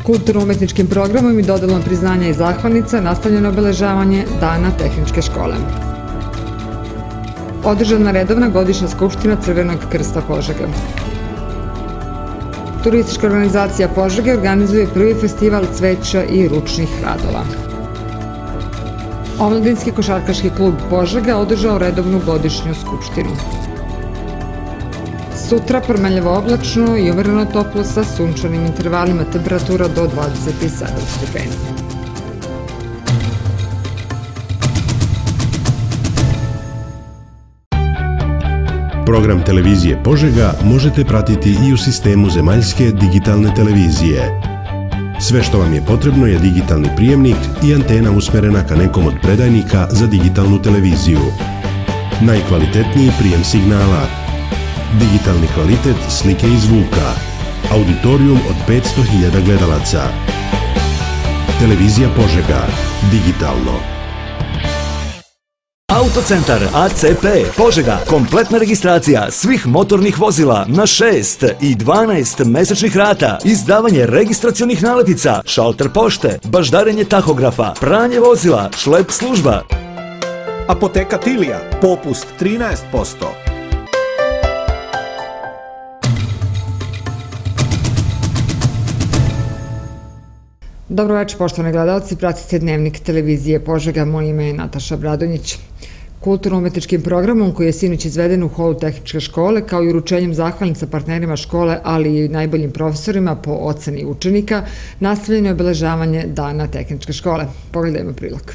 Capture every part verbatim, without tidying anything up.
Kulturno-umetničkim programom i dodelom priznanja i zahvalnica nastavljeno obeležavanje Dana tehničke škole. Održana redovna godišnja skupština Crvenog krsta Požega. Turistička organizacija Požege organizuje prvi festival cveća i ručnih radova. Omladinski košarkaški klub Požega održao redovnu godišnju skupštinu. Sutra promenljivo oblačno i umereno toplo sa sunčanim intervalima, temperatura do dvadeset sedam stepeni. Program televizije Požega možete pratiti i u sistemu zemaljske digitalne televizije. Sve što vam je potrebno je digitalni prijemnik i antena usmerena ka nekom od predajnika za digitalnu televiziju. Najkvalitetniji prijem signala. Digitalni kvalitet slike i zvuka. Auditorijum od petsto hiljada gledalaca. Televizija Požega. Digitalno. Autocentar A C P Požega. Kompletna registracija svih motornih vozila na šest i dvanaest mesečnih rata. Izdavanje registracionih nalepnica, šalter pošte, baždarenje tahografa, pranje vozila, šlep služba. Apoteka Tilija. Popust trinaest posto. Dobro večer, poštovani gledalci, pratite Dnevnik televizije Požega, moje ime je Nataša Bradonjić. Kulturno-umetničkim programom koji je sinoć izveden u holu tehničke škole, kao i uručenjem zahvalnica partnerima škole, ali i najboljim profesorima po oceni učenika, nastavljeno je obeležavanje Dana tehničke škole. Pogledajmo prilog.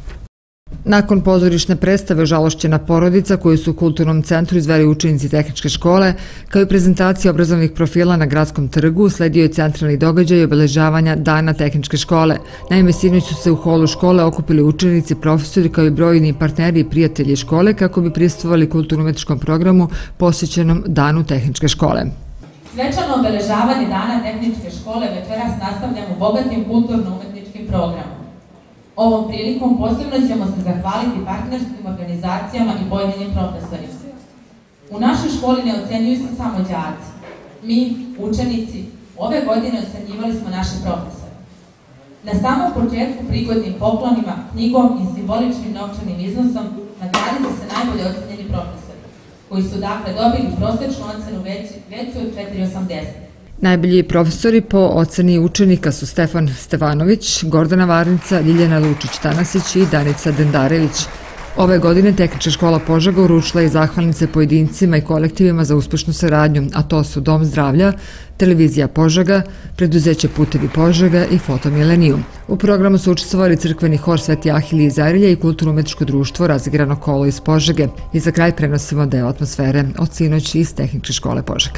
Nakon pozorišne predstave Žalošćena porodica koju su u Kulturnom centru izveli učenici tehničke škole, kao i prezentacija obrazovnih profila na Gradskom trgu, sledio je centralni događaj obeležavanja Dana tehničke škole. Naime, sinoć su se u holu škole okupili učenici, profesori kao i brojni partneri i prijatelji škole kako bi prisustvovali kulturno-umetničkom programu posvećenom Danu tehničke škole. Svečano obeležavanje Dana tehničke škole večeras nastavljamo bogatim kulturno-umetničkim programom. Ovom prilikom posebno ćemo se zahvaliti partnerskim organizacijama i pojedinim profesorima. U našoj školi ne ocenjuju se samo đaci. Mi, učenici, ove godine ocenjivali smo naše profesore. Na samom početku prigodnim poklonima, knjigom i simboličnim novčanim iznosom nagradili se najbolje ocenjeni profesori, koji su dakle dobili prosečnu ocenu veću od četiri zarez osamdeset. Najbolji profesori po oceni učenika su Stefan Stevanović, Gordana Varnica, Ljiljana Lučić-Tanasić i Danica Dendarević. Ove godine Tehnička škola Požega uručila je zahvalnice pojedincima i kolektivima za uspešnu saradnju, a to su Dom zdravlja, Televizija Požega, Preduzeće Putevi Požega i Fotomilenijum. U programu su učestvovali crkveni hor Sveti Ahilije iz Arilja i kulturno-umetničko društvo Razigrano kolo iz Požege. I za kraj prenosimo deo atmosfere od sinoć iz Tehničke škole Požega.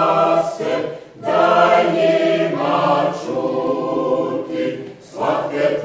Svake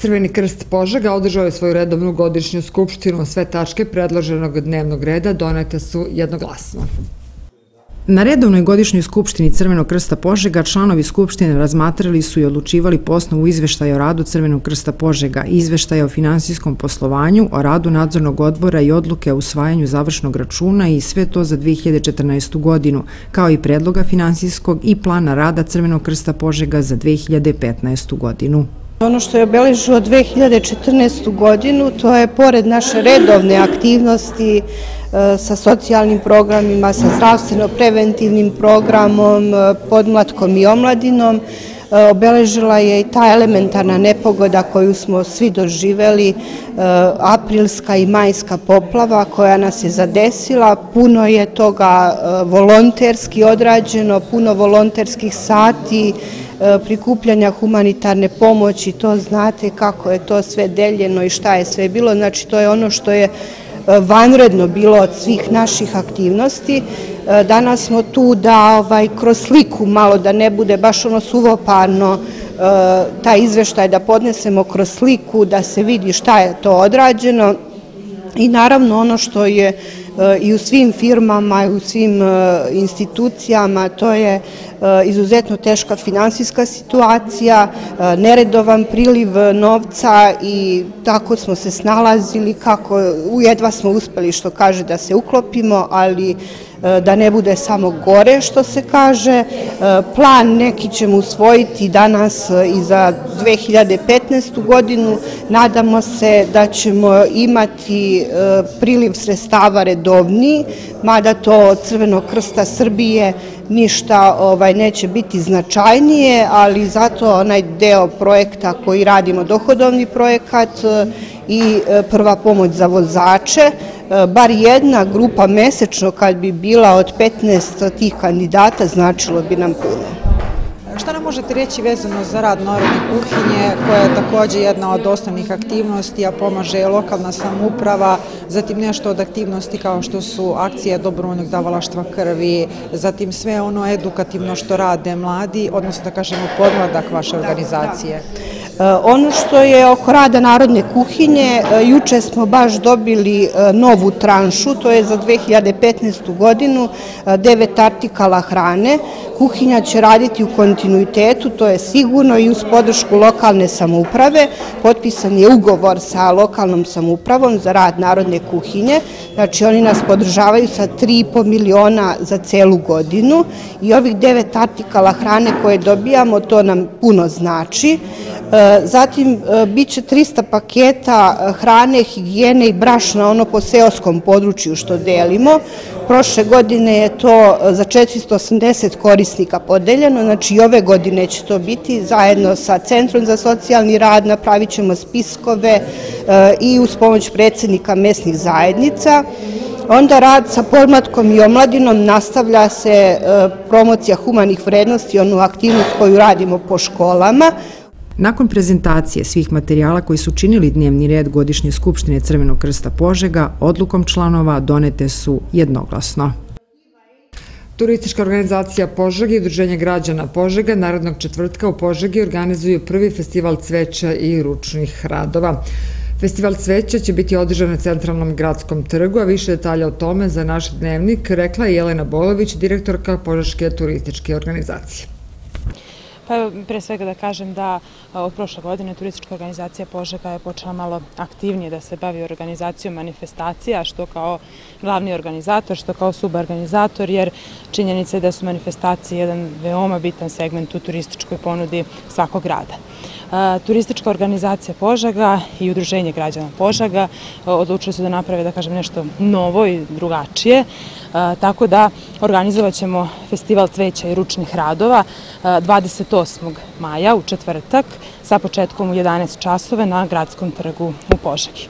Crveni krst Požega održao je svoju redovnu godišnju skupštinu. Sve tačke predloženog dnevnog reda donete su jednoglasno. Na redovnoj godišnjoj skupštini Crvenog krsta Požega članovi skupštine razmatrali su i odlučivali po osnovu izveštaja o radu Crvenog krsta Požega, izveštaja o finansijskom poslovanju, o radu nadzornog odbora i odluke o usvajanju završnog računa i sve to za dve hiljade četrnaestu godinu, kao i predloga finansijskog i plana rada Crvenog krsta Požega za dve hiljade petnaestu godinu. Ono što je obeležilo dve hiljade četrnaestu godinu, to je pored naše redovne aktivnosti sa socijalnim programima, sa zdravstveno-preventivnim programom, podmlatkom i omladinom, obeležila je i ta elementarna nepogoda koju smo svi doživeli, aprilska i majska poplava koja nas je zadesila. Puno je toga volonterski odrađeno, puno volonterskih sati, prikupljanja humanitarne pomoći, to znate kako je to sve deljeno i šta je sve bilo, znači to je ono što je vanredno bilo od svih naših aktivnosti. Danas smo tu da kroz sliku malo, da ne bude baš ono suvoparno taj izveštaj, da podnesemo kroz sliku, da se vidi šta je to odrađeno i naravno ono što je i u svim firmama i u svim institucijama, to je izuzetno teška finansijska situacija, neredovan priliv novca i tako smo se snalazili, kako ujedva smo uspeli, što kaže, da se uklopimo, ali da ne bude samo gore, što se kaže. Plan neki ćemo usvojiti danas i za dve hiljade petnaestu godinu. Nadamo se da ćemo imati priliv sredstava redovniji, mada to od Crvenog krsta Srbije ništa neće biti značajnije, ali zato onaj deo projekta koji radimo, dohodovni projekat i prva pomoć za vozače, bar jedna grupa mesečno kad bi bila od petnaest tih kandidata, značilo bi nam puno. Šta nam možete reći vezano za rad Narodne kuhinje, koja je također jedna od osnovnih aktivnosti, a pomaže lokalna samouprava, zatim nešto od aktivnosti kao što su akcije dobrovoljnog davalaštva krvi, zatim sve ono edukativno što rade mladi, odnosno da kažemo podmladak vaše organizacije? Ono što je oko rada Narodne kuhinje, juče smo baš dobili novu tranšu, to je za dve hiljade petnaestu godinu, devet artikala hrane. Kuhinja će raditi u kontinuitetu, to je sigurno, i uz podršku lokalne samouprave. Potpisan je ugovor sa lokalnom samoupravom za rad Narodne kuhinje, znači oni nas podržavaju sa tri i po miliona za celu godinu i ovih devet artikala hrane koje dobijamo, to nam puno znači. Zatim, bit će trista paketa hrane, higijene i brašna, ono po seoskom području što delimo. Prošle godine je to za četiristo osamdeset korisnika podeljeno, znači i ove godine će to biti. Zajedno sa Centrom za socijalni rad napravit ćemo spiskove i uz pomoć predsjednika mesnih zajednica. Onda rad sa podmlatkom i omladinom, nastavlja se promocija humanih vrednosti, onu aktivnost koju radimo po školama. Nakon prezentacije svih materijala koji su činili dnevni red godišnje skupštine Crvenog krsta Požega, odlukom članova donete su jednoglasno. Turistička organizacija Požega i Udruženje građana Požega narednog četvrtka u Požegi organizuju prvi festival cveća i ručnih radova. Festival cveća će biti održan na centralnom gradskom trgu, a više detalja o tome za naš dnevnik rekla je Jelena Bolović, direktorka Požeške turističke organizacije. Pa pre svega da kažem da od prošle godine turistička organizacija Požega je počela malo aktivnije da se bavi organizacijom manifestacija, što kao glavni organizator, što kao suborganizator, jer činjenica je da su manifestacije jedan veoma bitan segment u turističkoj ponudi svakog grada. Turistička organizacija Požega i Udruženje građana Požega odlučili su da naprave, da kažem, nešto novo i drugačije, tako da organizovat ćemo festival cveća i ručnih radova dvadeset osmog maja u četvrtak sa početkom u jedanaest časova na gradskom trgu u Požegi.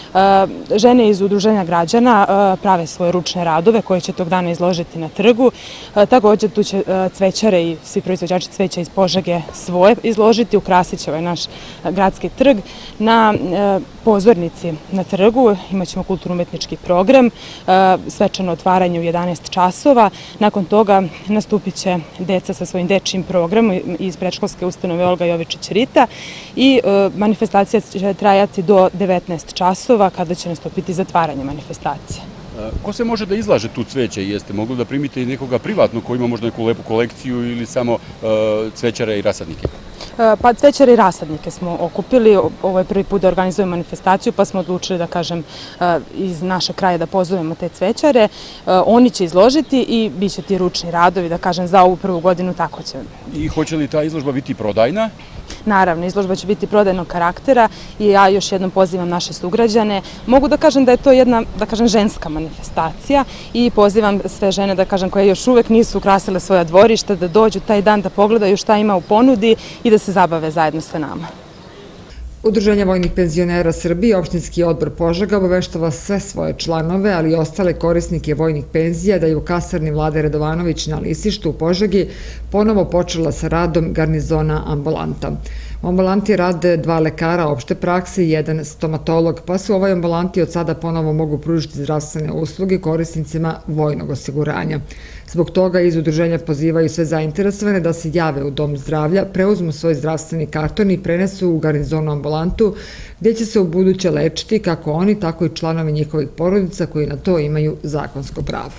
Žene iz udruženja građana prave svoje ručne radove koje će tog dana izložiti na trgu. Također tu će cvećare i svi proizvođači cveća iz Požege svoje izložiti, ukrasit će ovaj naš gradski trg. Na pozornici na trgu imat ćemo kulturno-umetnički program, svečano otvaranje u jedanaest časova. Nakon toga nastupit će deca sa svojim dečijim programom iz predškolske ustanove Olga Jovičić-Rita i manifestacija će trajati do devetnaest časova kada će nastupiti zatvaranje manifestacije. Ko se može da izlaže tu cveće? Jeste mogli da primite i nekoga privatno ko ima možda neku lepu kolekciju ili samo cvećare i rasadnike? Pa cvećare i rasadnike smo okupili, ovo je prvi put da organizujemo manifestaciju, pa smo odlučili da kažem iz našeg kraja da pozovemo te cvećare. Oni će izložiti i bit će ti ručni radovi, da kažem, za ovu prvu godinu, tako će. I hoće li ta izložba biti prodajna? Naravno, izložba će biti prodajnog karaktera i ja još jednom pozivam naše sugrađane. Mogu da kažem da je to jedna, da kažem, ženska manifestacija i pozivam sve žene, da kažem, koje još uvek nisu ukrasile svoja dvorišta, da dođu taj dan da pogledaju šta ima u ponudi i da se zabave zajedno sa nama. Udruženje vojnih penzionera Srbije, opštinski odbor Požega obaveštava sve svoje članove, ali i ostale korisnike vojnih penzija da je u kasarni Vlade Radovanović na Lisištu u Požegi ponovo počela sa radom garnizona ambulanta. U ambulanti rade dva lekara opšte prakse i jedan stomatolog, pa se u ovoj ambulanti od sada ponovo mogu pružiti zdravstvene usluge korisnicima vojnog osiguranja. Zbog toga iz udruženja pozivaju sve zainteresovane da se jave u Dom zdravlja, preuzmu svoj zdravstveni karton i prenesu u garnizonu ambulantu, gdje će se u buduće lečiti kako oni, tako i članovi njihovih porodica koji na to imaju zakonsko pravo.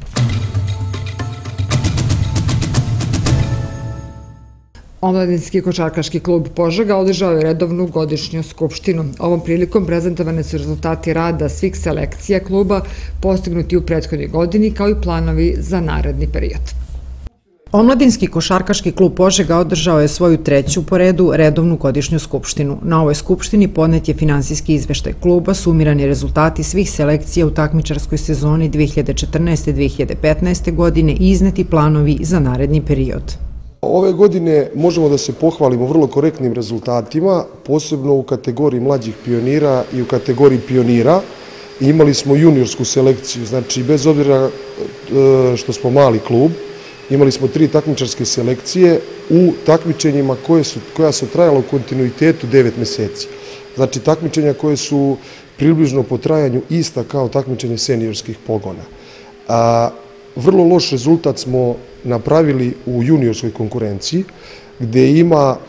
Omladinski košarkaški klub Požega održao je redovnu godišnju skupštinu. Ovom prilikom prezentovane su rezultati rada svih selekcija kluba postignuti u prethodnoj godini, kao i planovi za naredni period. Omladinski košarkaški klub Požega održao je svoju treću po redu redovnu godišnju skupštinu. Na ovoj skupštini podnet je finansijski izveštaj kluba, sumirani rezultati svih selekcija u takmičarskoj sezoni dve hiljade četrnaeste. dve hiljade petnaeste. godine i izneti planovi za naredni period. Ove godine možemo da se pohvalimo vrlo korektnim rezultatima, posebno u kategoriji mlađih pionira i u kategoriji pionira. Imali smo juniorsku selekciju, znači bez obzira što smo mali klub, imali smo tri takmičarske selekcije u takmičenjima koja su trajala u kontinuitetu devet meseci. Znači takmičenja koje su približno po trajanju ista kao takmičenje seniorskih pogona. Vrlo loš rezultat smo napravili u juniorskoj konkurenciji, gde ima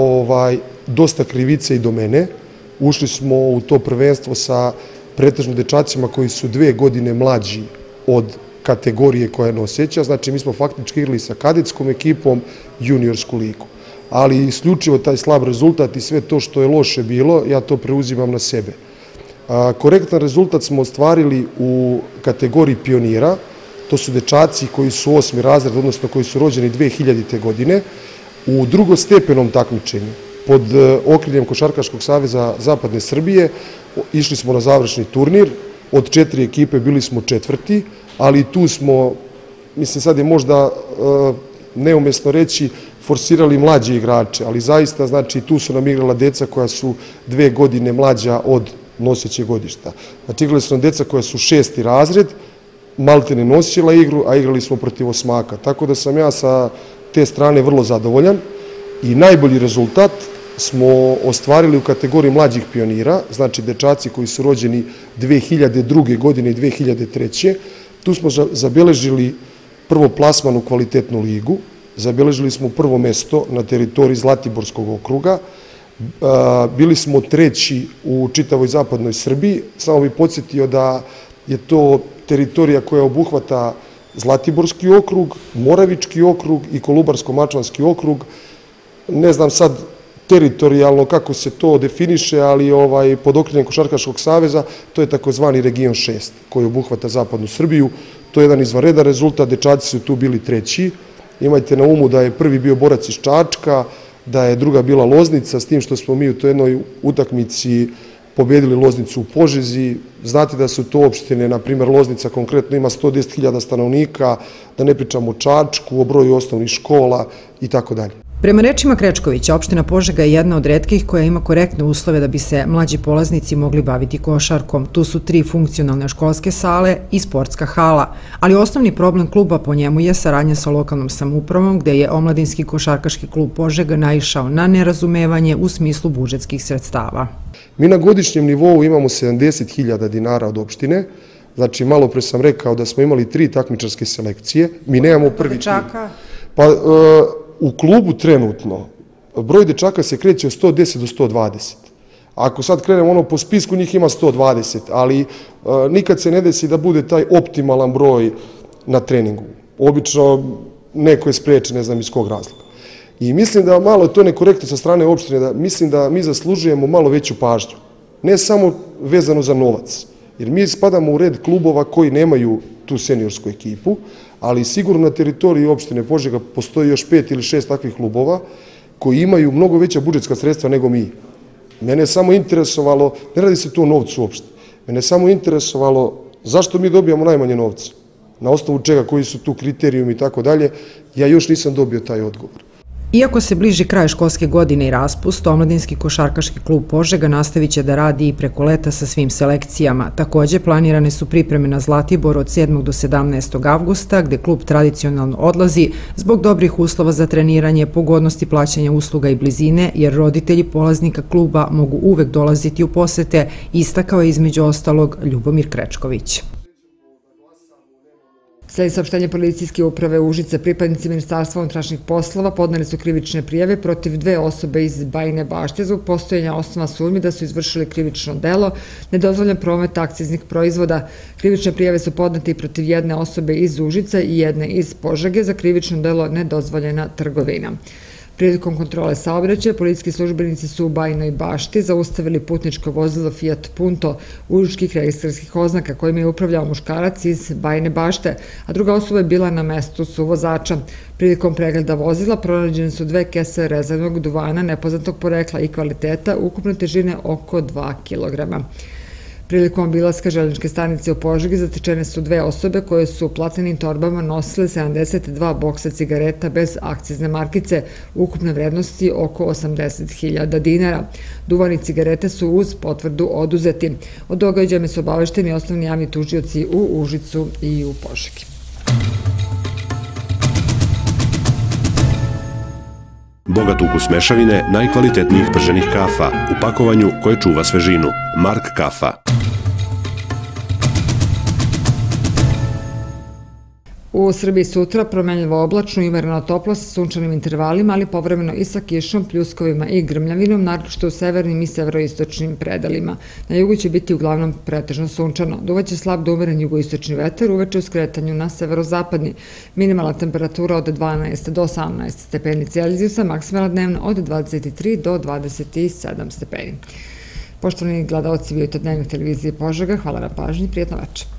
dosta krivice i do mene. Ušli smo u to prvenstvo sa pretežno dečacima koji su dve godine mlađi od kategorije koja je noseća. Znači, mi smo faktički igrali sa kadetskom ekipom juniorsku ligu. Ali isključivo taj slab rezultat i sve to što je loše bilo, ja to preuzimam na sebe. Korektan rezultat smo ostvarili u kategoriji pionira. To su dečaci koji su osmi razred, odnosno koji su rođeni dve hiljadite. godine. U drugostepenom takmičenju pod okriljem Košarkaškog saveza Zapadne Srbije išli smo na završni turnir. Od četiri ekipe bili smo četvrti, ali tu smo, mislim sad je možda neumesno reći, forsirali mlađe igrače, ali zaista, znači, tu su nam igrala deca koja su dve godine mlađa od noseće godišta. Znači, igrali su nam deca koja su šesti razred, malte ne nosila igru, a igrali smo protiv osmaka. Tako da sam ja sa te strane vrlo zadovoljan i najbolji rezultat smo ostvarili u kategoriji mlađih pionira, znači dečaci koji su rođeni dve hiljade druge. godine i dve hiljade treće. Tu smo zabeležili prvo plasman u kvalitetnu ligu, zabeležili smo prvo mesto na teritoriji Zlatiborskog okruga, bili smo treći u čitavoj zapadnoj Srbiji. Samo bih podsjetio da je to teritorija koja obuhvata Zlatiborski okrug, Moravički okrug i Kolubarsko-Mačvanski okrug. Ne znam sad teritorijalno kako se to definiše, ali pod okriljem Košarkaškog saveza to je takozvani region šest koji obuhvata zapadnu Srbiju. To je jedan izvanredan rezultat, dečaci su tu bili treći. Imajte na umu da je prvi bio borac iz Čačka, da je druga bila Loznica, s tim što smo mi u toj jednoj utakmici pobedili Loznicu u Požezi. Znate da su to opštine, na primjer Loznica konkretno ima sto deset hiljada stanovnika, da ne pričamo o Čačku, o broju osnovnih škola i tako dalje. Prema rečima Krečkovića, opština Požega je jedna od retkih koja ima korektne uslove da bi se mlađi polaznici mogli baviti košarkom. Tu su tri funkcionalne školske sale i sportska hala, ali osnovni problem kluba po njemu je saradnja sa lokalnom samoupravom, gde je omladinski košarkaški klub Požega naišao na nerazumevanje u smislu budžetskih sredstava. Mi na godišnjem nivou imamo sedamdeset hiljada dinara od opštine, znači malo pre sam rekao da smo imali tri takmičarske selekcije, mi nemamo prvi tim. Pa u klubu trenutno broj dečaka se kreće od sto deset do sto dvadeset. Ako sad krenemo ono po spisku, njih ima sto dvadeset, ali nikad se ne desi da bude taj optimalan broj na treningu. Obično neko je sprečen, ne znam iz kog razloga. I mislim da malo je to nekorektno sa strane opštine, da mislim da mi zaslužujemo malo veću pažnju. Ne samo vezano za novac, jer mi spadamo u red klubova koji nemaju tu seniorsku ekipu, ali sigurno na teritoriji opštine Požega postoji još pet ili šest takvih klubova koji imaju mnogo veća budžetska sredstva nego mi. Mene je samo interesovalo, ne radi se tu o novcu uopšte, mene je samo interesovalo zašto mi dobijamo najmanje novca, na osnovu čega, koji su tu kriterijumi i tako dalje, ja još nisam dobio taj odgovor. Iako se bliži kraj školske godine i raspust, omladinski košarkaški klub Požega nastavit će da radi i preko leta sa svim selekcijama. Takođe, planirane su pripreme na Zlatibor od sedmog do sedamnaestog avgusta, gde klub tradicionalno odlazi zbog dobrih uslova za treniranje, pogodnosti plaćanja usluga i blizine, jer roditelji polaznika kluba mogu uvek dolaziti u posete, istakao je između ostalog Ljubomir Krečković. Sledi saopštenje policijske uprave Užice, pripadnici Ministarstva unutrašnjih poslova podneli su krivične prijave protiv dve osobe iz Bajine Bašte zbog postojanja osnova sumnje da su izvršili krivično delo, nedozvoljen promet akciznih proizvoda. Krivične prijave su podnete i protiv jedne osobe iz Užice i jedne iz Požege za krivično delo nedozvoljena trgovina. Prilikom kontrole saobraćaja, policijski službenici su u Bajinoj Bašti zaustavili putničko vozilo Fiat Punto užičkih registarskih oznaka kojima je upravljao muškarac iz Bajine Bašte, a druga osoba je bila na mestu suvozača. Prilikom pregleda vozila pronađene su dve kese rezervnog duvana nepoznatog porekla i kvaliteta ukupne težine oko dva kilograma. Prilikom obilaska željezničke stanice u Požegi zatečene su dve osobe koje su u platnenim torbama nosile sedamdeset dva boksa cigareta bez akcizne markice, ukupne vrednosti oko osamdeset hiljada dinara. Duvan i cigarete su uz potvrdu oduzeti. Od događaja su obavešteni osnovni javni tužioci u Užicu i u Požegi. Bogat ukus mešavine najkvalitetnijih prženih kafa u pakovanju koje čuva svežinu. Mark kafa. U Srbiji sutra promenljivo oblačno i umereno toplo sa sunčanim intervalima, ali povremeno i sa kišom, pljuskovima i grmljavinom, naročito u severnim i severoistočnim predelima. Na jugu će biti uglavnom pretežno sunčano. Duvaće slab do umeren jugoistočni vetar, uveče u skretanju na severozapadni. Minimalna temperatura od dvanaest do osamnaest stepeni Celzijusa, maksimalna dnevna od dvadeset tri do dvadeset sedam stepeni. Poštovani gledalci, vidite Dnevnik televizije Požega, hvala na pažnji, prijetno večer.